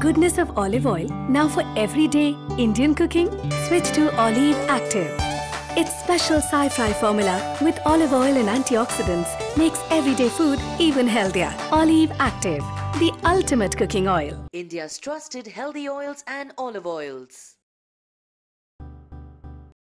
goodness of olive oil, now for everyday Indian cooking, switch to Olive Active. Its special sci-fi formula with olive oil and antioxidants makes everyday food even healthier. Olive Active, the ultimate cooking oil. India's trusted healthy oils and olive oils.